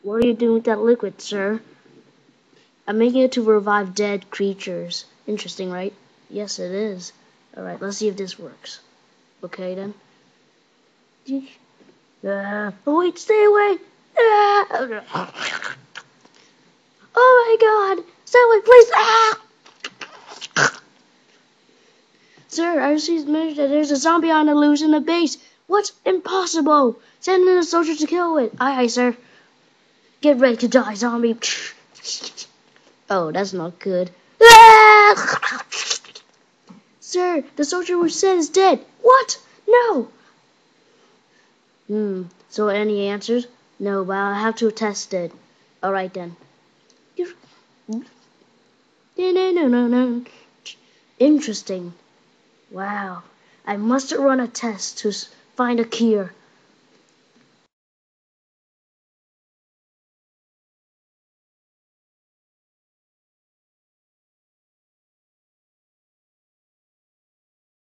What are you doing with that liquid, sir? I'm making it to revive dead creatures. Interesting, right? Yes, it is. Alright, let's see if this works. Okay, then. Oh, wait, stay away! Oh my god! Stay away, please! Sir, I received a message that there's a zombie on the loose in the base. What's impossible? Send in a soldier to kill it. Aye, aye, sir. Get ready to die, zombie. Oh, that's not good. Sir, the soldier we sent is dead. What? No. So any answers? No, but I'll have to test it. Alright then. Interesting. Wow. I must run a test to find a cure.